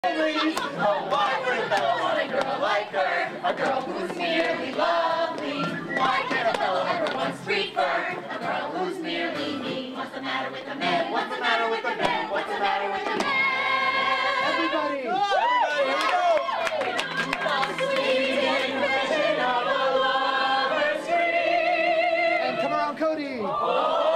Oh, why would a fellow want a girl like her? A girl who's merely lovely. Why can't a fellow ever want street fur? A girl who's merely mean. What's the matter with the man? What's the matter with the man? What's the matter with the man? Everybody! Everybody, here we go! The sweet invention of a lover's dream. And come around, Cody! Oh.